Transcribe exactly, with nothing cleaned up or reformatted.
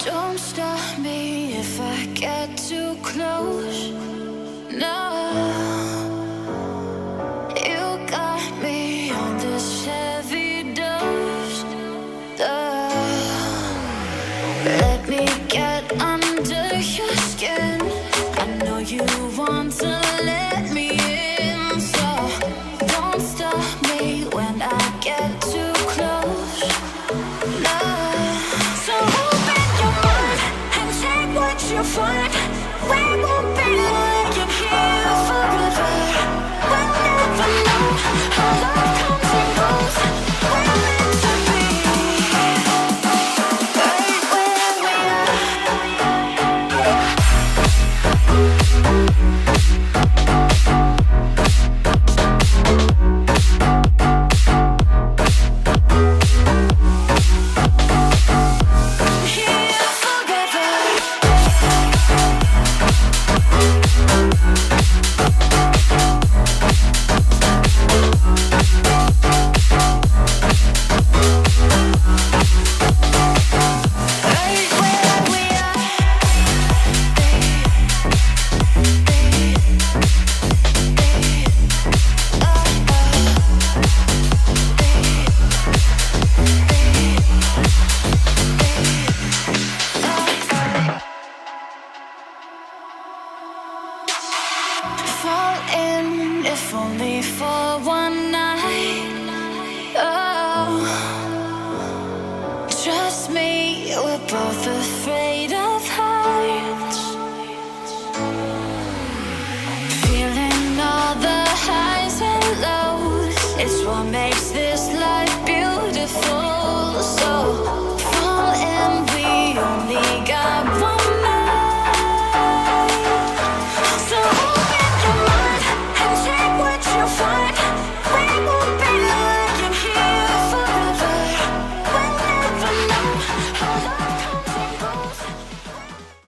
Don't stop me if I get too close. No, you got me on this heavy dose. Uh, let me get under your skin. I know you want to let me in, so don't stop me when I get too close. No, so open your mind and take what you find. We won't be lying here forever. We'll never know how love comes and goes. We're meant to be right where we fall in, if only for one night. Oh, trust me, we're both afraid of